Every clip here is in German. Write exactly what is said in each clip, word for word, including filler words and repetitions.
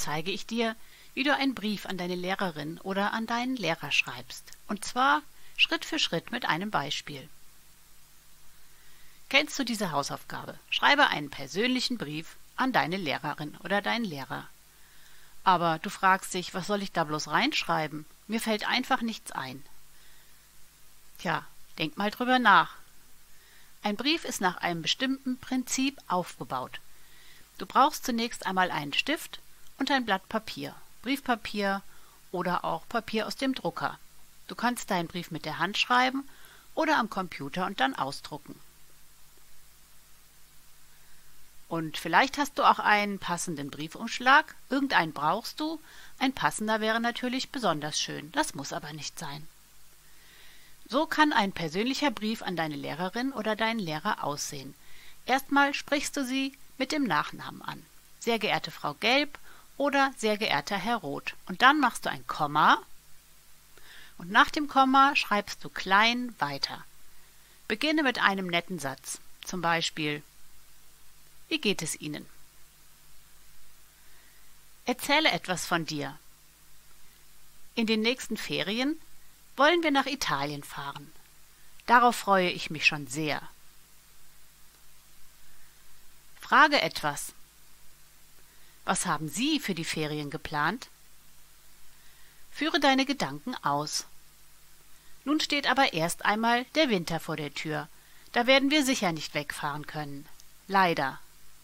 zeige ich dir, wie du einen Brief an deine Lehrerin oder an deinen Lehrer schreibst. Und zwar Schritt für Schritt mit einem Beispiel. Kennst du diese Hausaufgabe? Schreibe einen persönlichen Brief an deine Lehrerin oder deinen Lehrer. Aber du fragst dich, was soll ich da bloß reinschreiben? Mir fällt einfach nichts ein. Tja, denk mal drüber nach. Ein Brief ist nach einem bestimmten Prinzip aufgebaut. Du brauchst zunächst einmal einen Stift und ein Blatt Papier, Briefpapier oder auch Papier aus dem Drucker. Du kannst deinen Brief mit der Hand schreiben oder am Computer und dann ausdrucken. Und vielleicht hast du auch einen passenden Briefumschlag, irgendeinen brauchst du, ein passender wäre natürlich besonders schön, das muss aber nicht sein. So kann ein persönlicher Brief an deine Lehrerin oder deinen Lehrer aussehen. Erstmal sprichst du sie mit dem Nachnamen an. Sehr geehrte Frau Gelb oder sehr geehrter Herr Roth. Und dann machst du ein Komma und nach dem Komma schreibst du klein weiter. Beginne mit einem netten Satz, zum Beispiel: Wie geht es Ihnen? Erzähle etwas von dir. In den nächsten Ferien wollen wir nach Italien fahren. Darauf freue ich mich schon sehr. Frage etwas. Was haben Sie für die Ferien geplant? Führe deine Gedanken aus. Nun steht aber erst einmal der Winter vor der Tür. Da werden wir sicher nicht wegfahren können. Leider.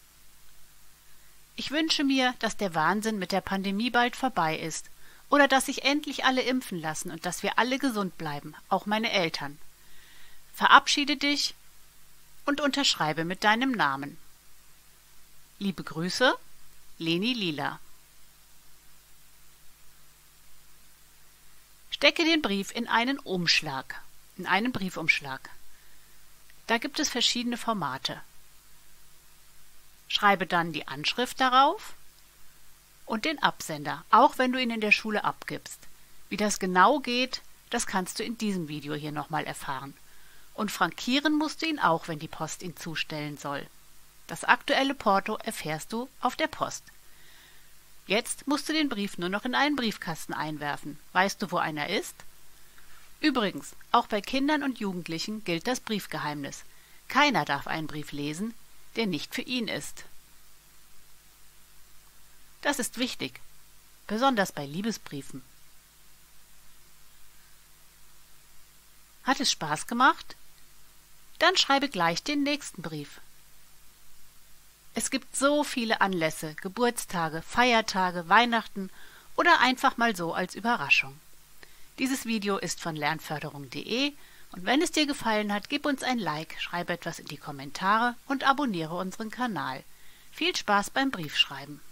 Ich wünsche mir, dass der Wahnsinn mit der Pandemie bald vorbei ist oder dass sich endlich alle impfen lassen und dass wir alle gesund bleiben, auch meine Eltern. Verabschiede dich und unterschreibe mit deinem Namen. Liebe Grüße, Leni Lila. Stecke den Brief in einen Umschlag, in einen Briefumschlag. Da gibt es verschiedene Formate. Schreibe dann die Anschrift darauf und den Absender, auch wenn du ihn in der Schule abgibst. Wie das genau geht, das kannst du in diesem Video hier nochmal erfahren. Und frankieren musst du ihn auch, wenn die Post ihn zustellen soll. Das aktuelle Porto erfährst du auf der Post. Jetzt musst du den Brief nur noch in einen Briefkasten einwerfen. Weißt du, wo einer ist? Übrigens, auch bei Kindern und Jugendlichen gilt das Briefgeheimnis. Keiner darf einen Brief lesen, der nicht für ihn ist. Das ist wichtig, besonders bei Liebesbriefen. Hat es Spaß gemacht? Dann schreibe gleich den nächsten Brief. Es gibt so viele Anlässe, Geburtstage, Feiertage, Weihnachten oder einfach mal so als Überraschung. Dieses Video ist von lernförderung punkt de und wenn es dir gefallen hat, gib uns ein Like, schreibe etwas in die Kommentare und abonniere unseren Kanal. Viel Spaß beim Briefschreiben!